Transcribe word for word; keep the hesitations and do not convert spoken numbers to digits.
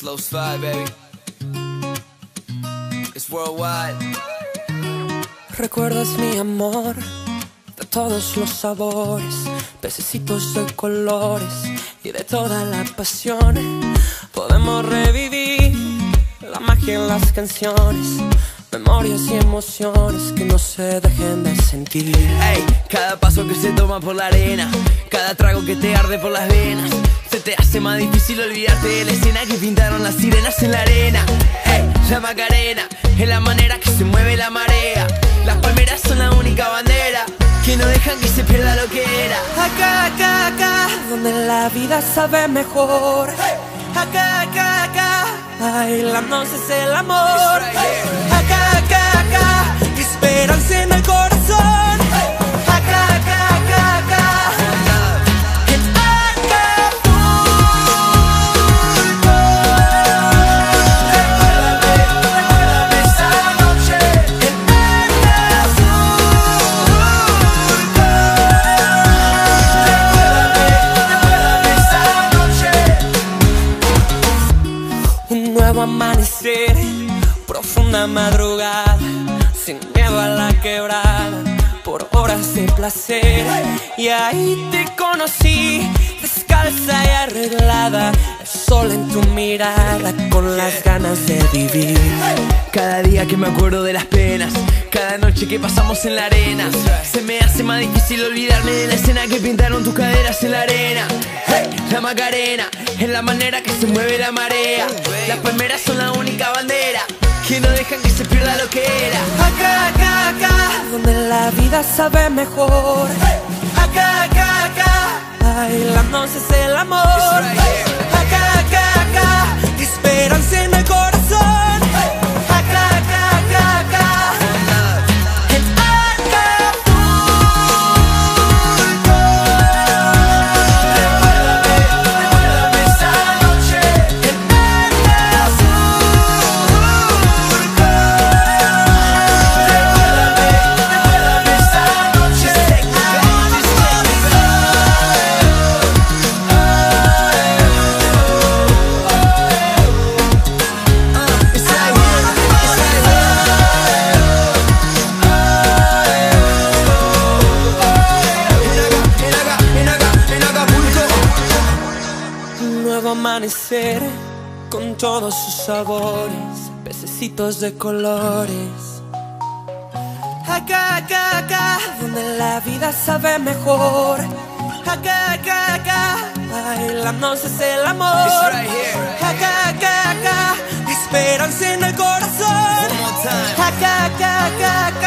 Slow slide, baby. It's worldwide. Recuerdas mi amor de todos los sabores, pececitos de colores y de toda la pasión. Podemos revivir la magia en las canciones, memorias y emociones que no se dejen de sentir. Ey, cada paso que se toma por la arena, cada trago que te arde por las venas, se te hace más difícil olvidarte de la escena que pintaron las sirenas en la arena. Ey, la Macarena es la manera que se mueve la marea. Las palmeras son la única bandera que no dejan que se pierda lo que era. Acá, acá, acá, donde la vida sabe mejor. Acá, acá, acá, bailándonos es el amor. Acá, acá, acá, esperanza en el corazón. Acá, acá, acá, acá, en Acapulco. Recuérdame, recuérdame esa noche en un nuevo amanecer, profunda madrugada, sin miedo a la quebrada, por horas de placer. Y ahí te conocí, descalza y arreglada, el sol en tu mirada, con las ganas de vivir. Cada día que me acuerdo de las penas, cada noche que pasamos en la arena, se me hace más difícil olvidarme de la escena que pintaron tus caderas en la arena. Hey, la Macarena es la manera que se mueve la marea. Las palmeras son la única bandera que no dejan que se pierda lo que era. Acá, acá, acá, donde la vida sabe mejor. Acá, acá, acá, bailándonos es el amor. Acá, acá, acá, esperanza en el corazón. Acá, acá, acá, acá, en Acapulco. Recuérdame, recuérdame esa noche en Acapulco. Recuérdame, recuérdame esa noche en Un nuevo amanecer con todos sus sabores, pececitos de colores. Acá, acá, acá, donde la vida sabe mejor. Acá, acá, acá, bailándonos es el amor. Acá, acá, acá, esperanza en el corazón. Acá, acá, acá, acá.